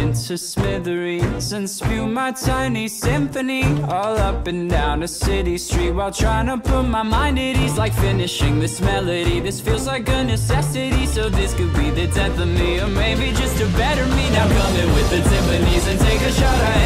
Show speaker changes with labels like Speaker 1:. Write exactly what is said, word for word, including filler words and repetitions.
Speaker 1: into smithereens and spew my tiny symphony all up and down a city street, while trying to put my mind at ease. Like finishing this melody, this feels like a necessity. So this could be the death of me, or maybe just a better me. Now come in with the timpanis and take a shot at